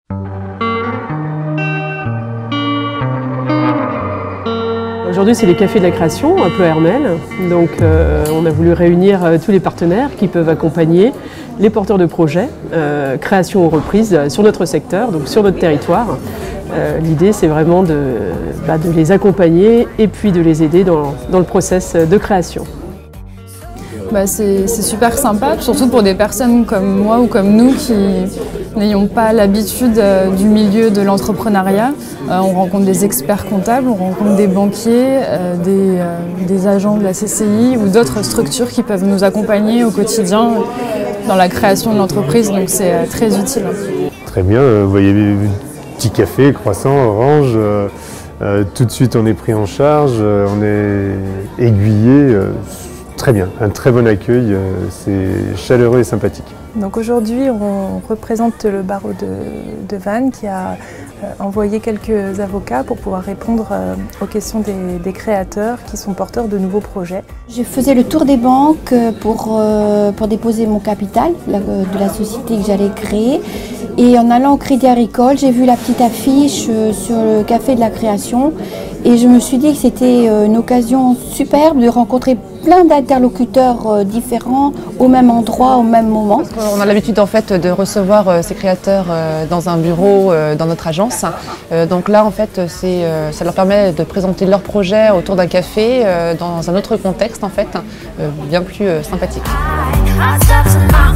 Aujourd'hui, c'est les cafés de la création, un peu Hermel. Donc, on a voulu réunir tous les partenaires qui peuvent accompagner les porteurs de projets, création ou reprise sur notre secteur, donc sur notre territoire. L'idée, c'est vraiment de les accompagner et puis de les aider dans le process de création. C'est super sympa, surtout pour des personnes comme moi ou comme nous qui n'ayons pas l'habitude du milieu de l'entrepreneuriat. On rencontre des experts comptables, on rencontre des banquiers, des agents de la CCI ou d'autres structures qui peuvent nous accompagner au quotidien dans la création de l'entreprise, donc c'est très utile. Très bien, vous voyez, petit café, croissant, orange, tout de suite on est pris en charge, on est aiguillé. Très bien, un très bon accueil, c'est chaleureux et sympathique. Donc aujourd'hui, on représente le barreau de Vannes qui a envoyé quelques avocats pour pouvoir répondre aux questions des créateurs qui sont porteurs de nouveaux projets. Je faisais le tour des banques pour déposer mon capital de la société que j'allais créer. Et en allant au Crédit Agricole, j'ai vu la petite affiche sur le café de la création et je me suis dit que c'était une occasion superbe de rencontrer plein d'interlocuteurs différents au même endroit, au même moment. On a l'habitude en fait de recevoir ces créateurs dans un bureau, dans notre agence. Donc là en fait ça leur permet de présenter leurs projets autour d'un café dans un autre contexte en fait, bien plus sympathique.